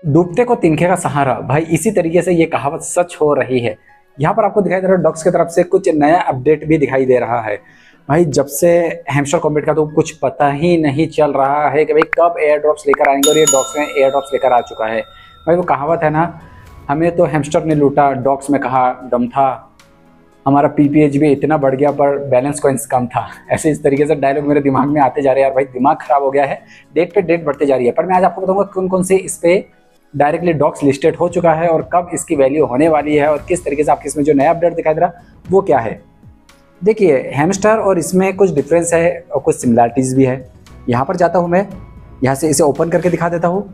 डूबते को तिनके का सहारा, भाई इसी तरीके से ये कहावत सच हो रही है। यहाँ पर आपको दिखाई दे रहा है डॉक्स की तरफ से कुछ नया अपडेट भी दिखाई दे रहा है। भाई जब से हैमस्टर कॉम्बैट का तो कुछ पता ही नहीं चल रहा है कि भाई कब एयर ड्रॉप्स लेकर आएंगे, और ये डॉक्स में एयर ड्रॉप्स लेकर आ चुका है। भाई वो कहावत है ना, हमें तो हैमस्टर ने लूटा, डॉक्स में कहा दम था, हमारा पीपीएच भी इतना बढ़ गया पर बैलेंस कॉइन्स कम था। ऐसे इस तरीके से डायलॉग मेरे दिमाग में आते जा रहे हैं यार, भाई दिमाग खराब हो गया है, डेट पे डेट बढ़ते जा रही है। पर मैं आज आपको बताऊंगा कौन कौन से इस पे डायरेक्टली डॉक्स लिस्टेड हो चुका है और कब इसकी वैल्यू होने वाली है, और किस तरीके से आपके इसमें जो नया अपडेट दिखाई दे रहा वो क्या है। देखिए हैमस्टर और इसमें कुछ डिफरेंस है और कुछ सिमिलरिटीज़ भी है। यहाँ पर जाता हूँ मैं, यहाँ से इसे ओपन करके दिखा देता हूँ,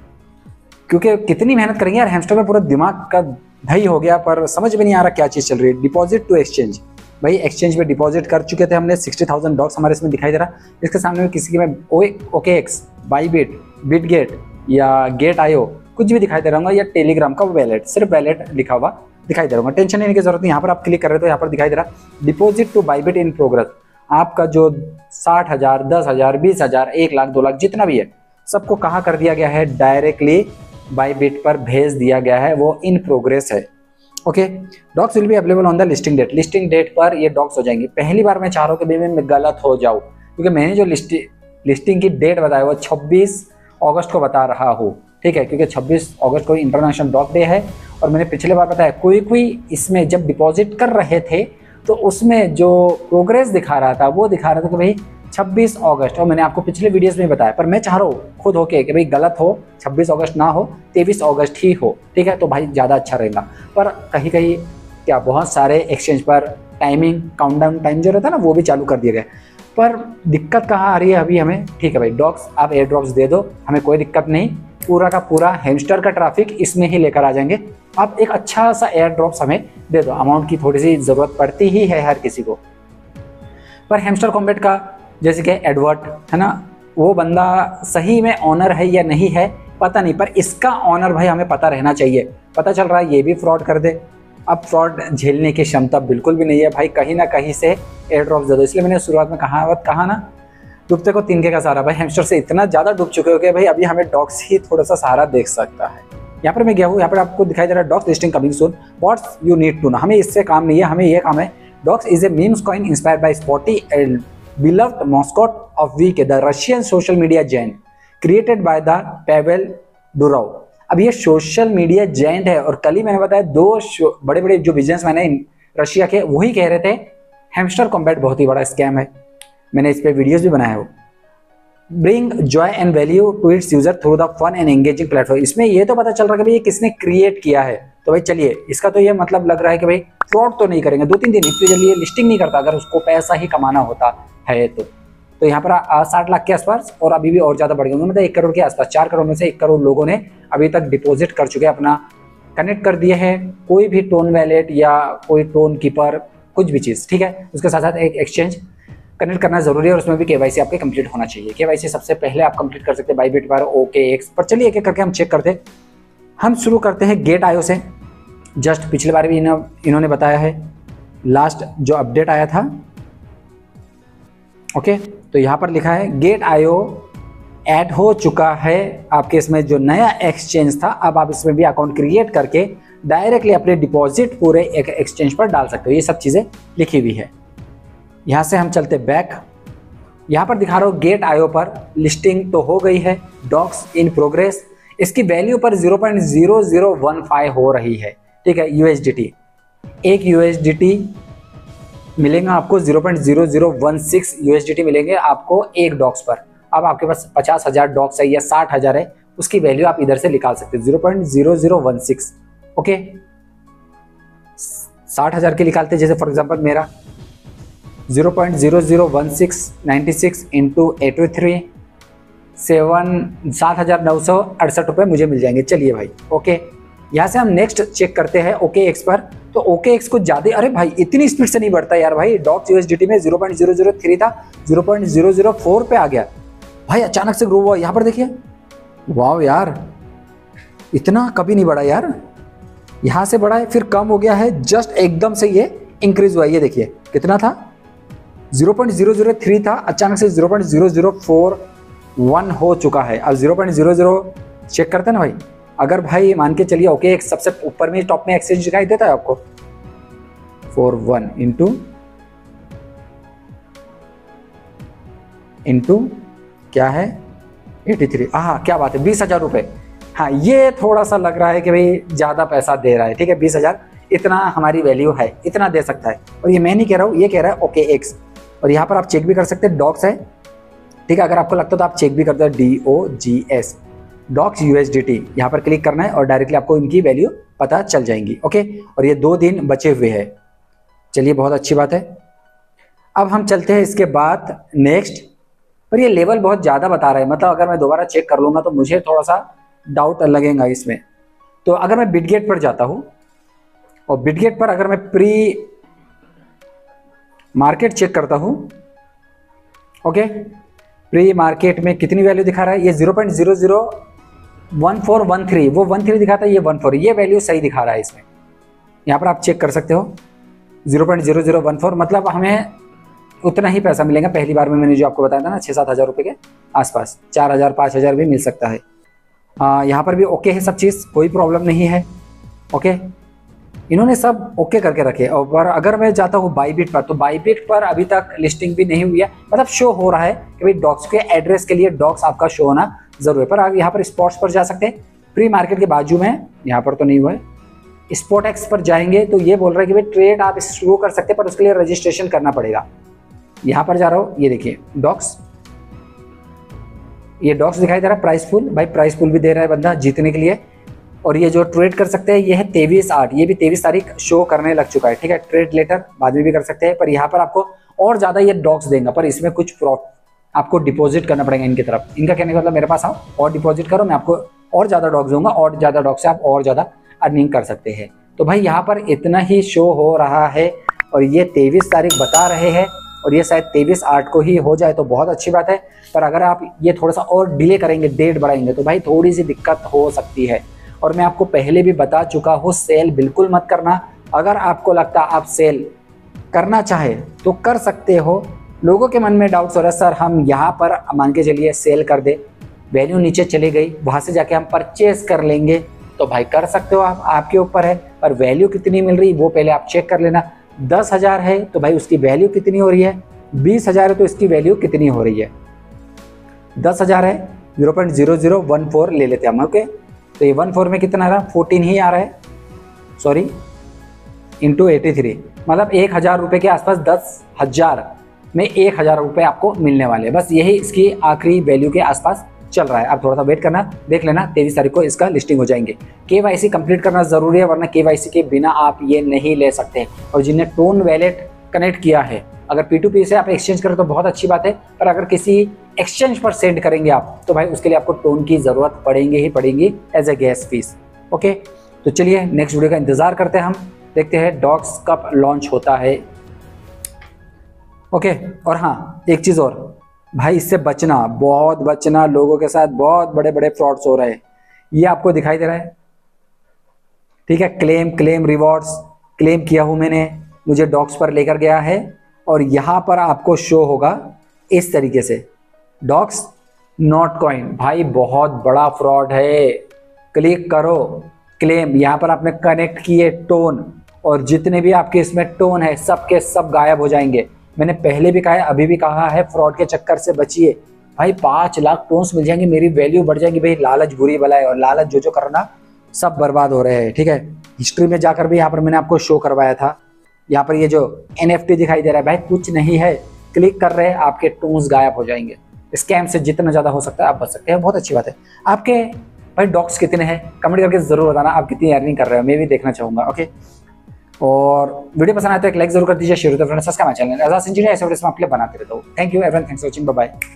क्योंकि कितनी मेहनत करेंगे यार, हैमस्टर में पूरा दिमाग का दही हो गया पर समझ में नहीं आ रहा क्या चीज़ चल रही है। डिपॉजिट टू एक्सचेंज, भाई एक्सचेंज में डिपॉजिट कर चुके थे हमने, 60,000 डॉक्स हमारे इसमें दिखाई दे रहा। इसके सामने में किसी की मैं OKX, बाईबिट, बिटगेट या गेट आयो कुछ भी दिखाई दे रहा हूँ, या टेलीग्राम का वैलेट, सिर्फ वैलेट लिखा हुआ दिखाई दे रहा हूँ। टेंशन लेने की जरूरत नहीं। यहाँ पर आप क्लिक कर रहे हो तो यहाँ पर दिखाई दे रहा deposit to Bybit in progress. आपका जो 60,000, 10,000, 20,000, 1 लाख, 2 लाख जितना भी है सबको कहाँ कर दिया गया है, डायरेक्टली बाईबिट पर भेज दिया गया है, वो इन प्रोग्रेस है। Okay, Dogs will be available on the listing date. Listing date पर ये डॉक्स हो जाएंगे। पहली बार मैं चाह रहा हूँ कि भाई मैं गलत हो जाऊँ, क्योंकि मैंने जो लिस्टिंग की डेट बताया वो 26 अगस्त को बता रहा हूँ, ठीक है, क्योंकि 26 अगस्त को इंटरनेशनल डॉग डे है। और मैंने पिछले बार बताया कोई इसमें जब डिपॉजिट कर रहे थे तो उसमें जो प्रोग्रेस दिखा रहा था वो दिखा रहा था कि भाई 26 अगस्त, और मैंने आपको पिछले वीडियोस में बताया। पर मैं चाह रहा हूँ खुद होके कि भाई गलत हो, 26 अगस्त ना हो, 23 अगस्त ही हो, ठीक है, तो भाई ज़्यादा अच्छा रहेगा। पर कहीं कहीं क्या बहुत सारे एक्सचेंज पर टाइमिंग, काउंटडाउन टाइम जो रहता है ना वो भी चालू कर दिए गए। पर दिक्कत कहाँ आ रही है अभी हमें, ठीक है भाई डॉक्स आप एयर ड्रॉप्स दे दो, हमें कोई दिक्कत नहीं, पूरा का पूरा हैमस्टर का ट्रैफिक इसमें ही लेकर आ जाएंगे। आप एक अच्छा सा एयर ड्रॉप्स हमें दे दो, अमाउंट की थोड़ी सी ज़रूरत पड़ती ही है हर किसी को। पर हैमस्टर कॉम्बैट का जैसे कि एडवर्ड है ना, वो बंदा सही में ऑनर है या नहीं है पता नहीं, पर इसका ऑनर भाई हमें पता रहना चाहिए। पता चल रहा है ये भी फ्रॉड कर दे। अब फ्रॉड झेलने की क्षमता बिल्कुल भी नहीं है भाई, कहीं ना कहीं से एयर ड्रॉप दे दो। इसलिए मैंने शुरुआत में कहा ना, डूबते को तिनके का सहारा। भाई हैमस्टर से इतना ज़्यादा डूब चुके हो कि भाई अभी हमें डॉग्स ही थोड़ा सा सहारा देख सकता है। यहाँ पर मैं गया हूँ, यहाँ पर आपको दिखाई दे रहा है Dogs listing coming soon, what's you need to know. हमें इससे काम नहीं है, हमें ये काम है Dogs is a memes coin inspired by Spotty and beloved mascot of week, the Russian social media giant created by the Pavel Durov। अब ये सोशल मीडिया जायंट है, और कल ही मैंने बताया 2 बड़े बड़े जो बिजनेसमैन हैं रशिया के, वही कह रहे थे हैमस्टर कॉम्बैट बहुत ही बड़ा स्कैम है। मैंने इस पे वीडियोस भी बनाया हो। Bring joy and value to its user through the fun and engaging platform. इसमें ये तो पता चल रहा है कि भाई ये किसने क्रिएट किया है, तो भाई चलिए इसका तो ये मतलब लग रहा है कि भाई फ्रॉड तो नहीं करेंगे। 2-3 दिन इतनी जल्दी लिस्टिंग नहीं करता, अगर उसको पैसा ही कमाना होता है तो यहाँ पर 60 लाख के आसपास, और अभी भी और ज़्यादा बढ़ गए, मतलब 1 करोड़ के आसपास। 4 करोड़ में से 1 करोड़ लोगों ने अभी तक डिपॉजिट कर चुके हैं, अपना कनेक्ट कर दिए हैं कोई भी टोन वैलेट या कोई टोन कीपर, कुछ भी चीज़, ठीक है। उसके साथ साथ एक एक्सचेंज कनेक्ट करना जरूरी है, और उसमें भी KYC आपके कंप्लीट होना चाहिए। KYC सबसे पहले आप कंप्लीट कर सकते हैं बाईबिट पर, OKX पर। चलिए एक एक करके हम चेक करते हैं। हम शुरू करते हैं गेट आयो से। जस्ट पिछले बार भी इन्होंने बताया है, लास्ट जो अपडेट आया था, ओके, तो यहाँ पर लिखा है गेट आयो ऐड हो चुका है आपके इसमें जो नया एक्सचेंज था। अब आप इसमें भी अकाउंट क्रिएट करके डायरेक्टली अपने डिपॉजिट पूरे एक एक्सचेंज पर डाल सकते हो। ये सब चीज़ें लिखी हुई है। यहाँ से हम चलते बैक, यहाँ पर दिखा रहा हूँ गेट आयो पर लिस्टिंग तो हो गई है, डॉक्स इन प्रोग्रेस। इसकी वैल्यू पर 0.0015 हो रही है, ठीक है, USDT। एक USDT मिलेगा आपको, 0.0016 USDT मिलेंगे आपको एक डॉक्स पर। अब आपके पास 50,000 डॉक्स है या 60,000 है, उसकी वैल्यू आप इधर से निकाल सकते हो, 0.0016। ओके, 60,000 के निकालते, जैसे फॉर एग्जांपल मेरा 0.001696 इंटू 83 7,968 रुपये मुझे मिल जाएंगे। चलिए भाई, ओके, यहाँ से हम नेक्स्ट चेक करते हैं OKX पर। तो OKX को ज़्यादा, अरे भाई इतनी स्पीड से नहीं बढ़ता यार भाई। डॉक्स USDT में 0.003 था, 0.004 पे आ गया भाई, अचानक से ग्रो हुआ। यहाँ पर देखिए, वाह यार, इतना कभी नहीं बढ़ा यार। यहाँ से बढ़ा है, फिर कम हो गया है, जस्ट एकदम से ये इंक्रीज हुआ। ये देखिए कितना था, 0.003 था, अचानक से 0.0041 हो चुका है। अब 0.00 चेक करते हैं ना भाई, अगर भाई मान के चलिए ओके एक सबसे ऊपर में टॉप में एक्सचेंज दिखाई देता है आपको 41 इंटू क्या है 83, हाँ क्या बात है 20,000 रुपये। हाँ ये थोड़ा सा लग रहा है कि भाई ज़्यादा पैसा दे रहा है, ठीक है 20,000 इतना हमारी वैल्यू है, इतना दे सकता है। और ये मैं नहीं कह रहा हूँ, ये कह रहा है ओके एक्स। और यहाँ पर आप चेक भी कर सकते हैं, डॉक्स है, ठीक है अगर आपको लगता है तो आप चेक भी करते हैं DOGS डॉक्स USDT, यहाँ पर क्लिक करना है और डायरेक्टली आपको इनकी वैल्यू पता चल जाएंगी। ओके और ये 2 दिन बचे हुए हैं, चलिए बहुत अच्छी बात है। अब हम चलते हैं इसके बाद नेक्स्ट, पर ये लेवल बहुत ज़्यादा बता रहा है, मतलब अगर मैं दोबारा चेक कर लूँगा तो मुझे थोड़ा सा डाउट लगेगा इसमें। तो अगर मैं बिटगेट पर जाता हूँ और बिटगेट पर अगर मैं प्री मार्केट चेक करता हूँ, ओके प्री मार्केट में कितनी वैल्यू दिखा रहा है, ये 0.001413, वो 13 दिखाता है, ये 14, ये वैल्यू सही दिखा रहा है इसमें। यहाँ पर आप चेक कर सकते हो 0.0014, मतलब हमें उतना ही पैसा मिलेगा। पहली बार में मैंने जो आपको बताया था ना 6-7 हज़ार रुपये के आसपास, 4,000 5,000 भी मिल सकता है। यहाँ पर भी ओके है सब चीज़, कोई प्रॉब्लम नहीं है। ओके इन्होंने सब ओके करके रखे। और अगर मैं जाता हूँ बाईबिट पर, तो बाईबिट पर अभी तक लिस्टिंग भी नहीं हुई है, मतलब शो हो रहा है कि भाई डॉक्स के एड्रेस के लिए डॉक्स आपका शो होना जरूर है। पर आप यहाँ पर स्पॉट्स पर जा सकते हैं, प्री मार्केट के बाजू में, यहाँ पर तो नहीं हुआ है। स्पॉट एक्स पर जाएंगे तो ये बोल रहा है कि भाई ट्रेड आप शुरू कर सकते हैं, पर उसके लिए रजिस्ट्रेशन करना पड़ेगा। यहाँ पर जा रहा हूँ, ये देखिए डॉक्स, ये डॉक्स दिखाई दे रहा है, प्राइस पुल, भाई प्राइस पुल भी दे रहा है बंदा जीतने के लिए। और ये जो ट्रेड कर सकते हैं ये है 23/8, ये भी 23 तारीख शो करने लग चुका है, ठीक है। ट्रेड लेटर बाद में भी कर सकते हैं, पर यहाँ पर आपको और ज़्यादा ये डॉक्स देंगे, पर इसमें कुछ आपको डिपॉजिट करना पड़ेगा इनकी तरफ। इनका कहने का मतलब मेरे पास आओ और डिपॉजिट करो, मैं आपको और ज़्यादा डॉक्स दूंगा, और ज़्यादा डॉक्स से आप और ज़्यादा अर्निंग कर सकते हैं। तो भाई यहाँ पर इतना ही शो हो रहा है और ये 23 तारीख बता रहे हैं, और ये शायद 23/8 को ही हो जाए तो बहुत अच्छी बात है। पर अगर आप ये थोड़ा सा और डिले करेंगे, डेट बढ़ाएंगे, तो भाई थोड़ी सी दिक्कत हो सकती है। और मैं आपको पहले भी बता चुका हूँ, सेल बिल्कुल मत करना। अगर आपको लगता है आप सेल करना चाहे तो कर सकते हो। लोगों के मन में डाउट्स हो रहा है, सर हम यहाँ पर मान के चलिए सेल कर दे, वैल्यू नीचे चली गई, वहाँ से जाके हम परचेज कर लेंगे, तो भाई कर सकते हो आप, आपके ऊपर है। पर वैल्यू कितनी मिल रही वो पहले आप चेक कर लेना। 10,000 है तो भाई उसकी वैल्यू कितनी हो रही है, 20,000 है तो इसकी वैल्यू कितनी हो रही है। 10,000 है, 0.0014 ले लेते हैं हम। ओके तो ये 14 में कितना आ रहा है, 14 ही आ रहा है, सॉरी इंटू 83, मतलब 1,000 रुपये के आसपास, 10,000 में 1,000 रुपये आपको मिलने वाले हैं। बस यही इसकी आखिरी वैल्यू के आसपास चल रहा है। आप थोड़ा सा वेट करना, देख लेना 23 तारीख को इसका लिस्टिंग हो जाएंगे। KYC कंप्लीट करना जरूरी है, वरना KYC के बिना आप ये नहीं ले सकते। और जिन्हें टोन वैलेट कनेक्ट किया है, अगर P2P से आप एक्सचेंज करें तो बहुत अच्छी बात है, पर अगर किसी एक्सचेंज पर सेंड करेंगे आप तो भाई उसके लिए आपको टोन की ज़रूरत पड़ेंगी ही पड़ेगी as a gas fees. Okay तो चलिए नेक्स्ट वीडियो का इंतज़ार करते हैं हम, देखते हैं डॉक्स कब लॉन्च होता है। ओके और हाँ एक चीज़ और भाई, इससे बचना, बहुत बचना, लोगों के साथ बहुत बड़े बड़े फ्रॉड्स हो रहे हैं। ये आपको दिखाई दे रहा है, ठीक है, क्लेम रिवॉर्ड्स, क्लेम किया हूँ मैंने, मुझे डॉक्स पर लेकर गया है, और यहाँ पर आपको शो होगा इस तरीके से डॉक्स नॉट कॉइन। भाई बहुत बड़ा फ्रॉड है। क्लिक करो क्लेम, यहाँ पर आपने कनेक्ट किए टोन, और जितने भी आपके इसमें टोन है सब के सब गायब हो जाएंगे। मैंने पहले भी कहा है, अभी भी कहा है, फ्रॉड के चक्कर से बचिए। भाई 5 लाख टोन्स मिल जाएंगे, मेरी वैल्यू बढ़ जाएगी। भाई लालच बुरी बला है, और लालच जो करना सब बर्बाद हो रहे हैं, ठीक है। हिस्ट्री में जाकर भी यहाँ पर मैंने आपको शो करवाया था। यहाँ पर ये जो NFT दिखाई दे रहा है, भाई कुछ नहीं है, क्लिक कर रहे हैं आपके टोन्स गायब हो जाएंगे। स्कैम से जितना ज़्यादा हो सकता है आप बच सकते हैं, बहुत अच्छी बात है। आपके भाई डॉक्स कितने हैं कमेंट करके ज़रूर बताना, आप कितनी अर्निंग कर रहे हो, मैं भी देखना चाहूँगा। ओके और वीडियो पसंद आए तो एक लाइक जरूर कर दीजिए, शेयर तो friends, subscribe channel Azad engineer, ऐसे वीडियोस मैं आपके लिए बनाते रहता हूँ। Thank you everyone, thanks for watching, bye bye.